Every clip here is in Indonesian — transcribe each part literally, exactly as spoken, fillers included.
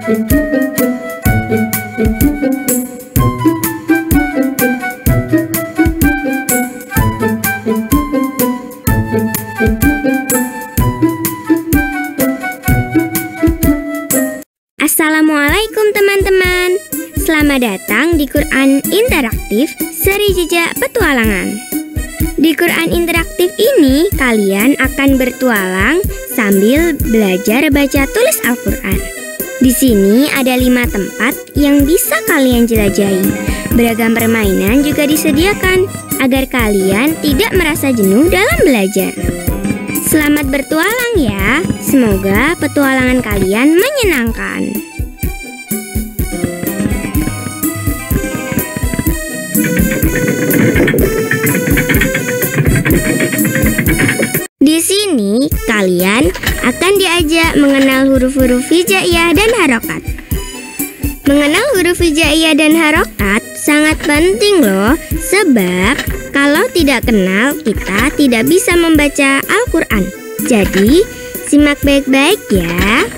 Assalamualaikum teman-teman. Selamat datang di Quran Interaktif Seri Jejak Petualangan. Di Quran Interaktif ini kalian akan bertualang sambil belajar baca tulis Al-Quran. Di sini ada lima tempat yang bisa kalian jelajahi. Beragam permainan juga disediakan agar kalian tidak merasa jenuh dalam belajar. Selamat bertualang ya. Semoga petualangan kalian menyenangkan. Di sini kalian akan diajak mengenal huruf-huruf hijaiyah dan harokat. Mengenal huruf hijaiyah dan harokat sangat penting loh, sebab kalau tidak kenal kita tidak bisa membaca Al-Quran. Jadi simak baik-baik ya.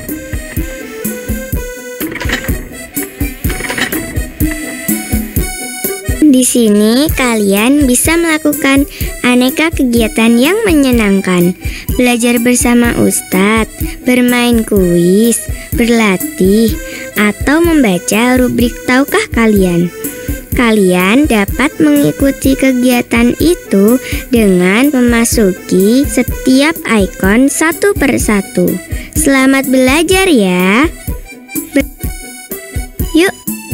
Di sini kalian bisa melakukan aneka kegiatan yang menyenangkan. Belajar bersama ustadz, bermain kuis, berlatih, atau membaca rubrik tahukah kalian. Kalian dapat mengikuti kegiatan itu dengan memasuki setiap ikon satu persatu. Selamat belajar ya. Be- Yuk.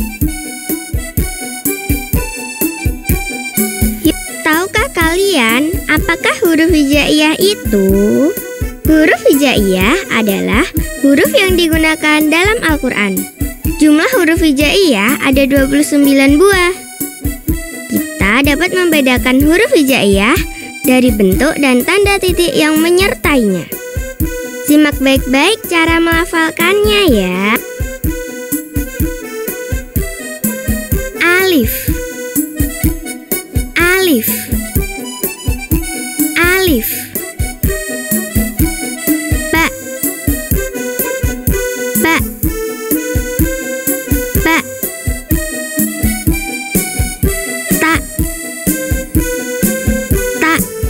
Tahukah kalian apakah huruf hijaiyah itu? Huruf hijaiyah adalah huruf yang digunakan dalam Al-Quran. Jumlah huruf hijaiyah ada dua puluh sembilan buah. Kita dapat membedakan huruf hijaiyah dari bentuk dan tanda titik yang menyertainya. Simak baik-baik cara melafalkannya ya. Alif. Alif. Alif. Ba. Ba. Ba. Ta. Ta.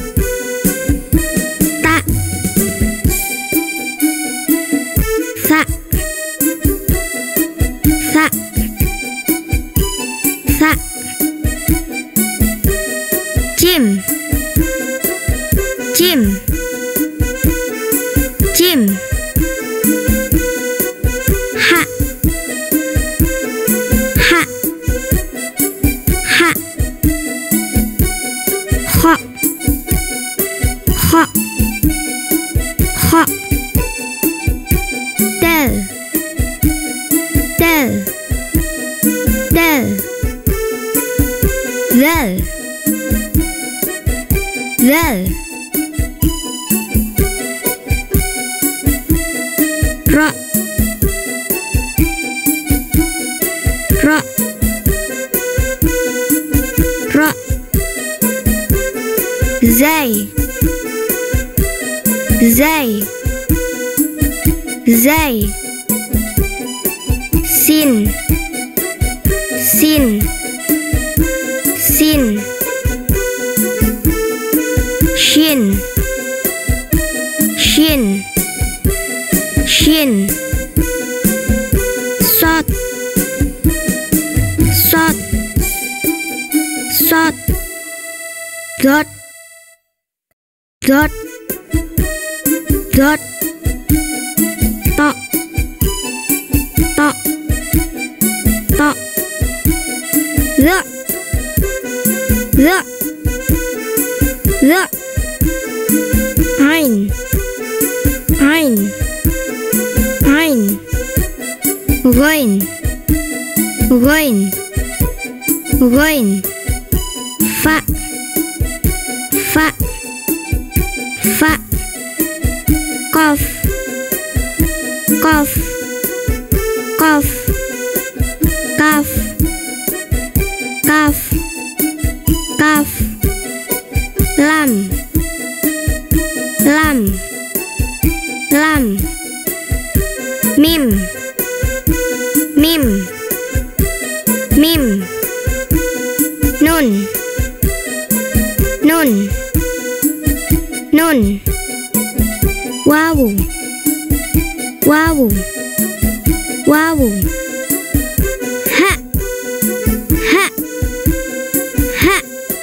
Ta. Sa. Sa. Sa. Jim. Jim. Jim. Ha. Ha. Ha. Ho. Ho. Ho. Del. Del. Del. Del. Zal. Ro. Ro. Ro. Zai. Zai. Zai. Sin. Sin. Sin. Shin. Shin. Shin. Sot. Sot. Sot. Dot. Dot. Dot. Tok. Tok. Tok. Lo. Lo. Lo. Ain. Ain. Ain. Ghain. Ghain. Ghain. Fa. Fa. Fa. Qaf. Qaf. Qaf. Kaf. Kaf. Kaf. Lam. Lam. Lam. Mim. Mim. Mim. Nun. Nun. Nun. Wawu. Wawu. Wawu. Ha. Ha. Ha.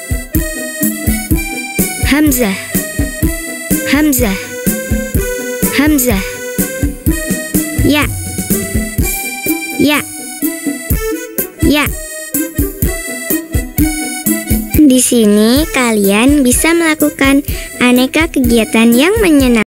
Hamzah. Hamzah. Hamzah. Ya. Ya. Ya. Di sini kalian bisa melakukan aneka kegiatan yang menyenangkan.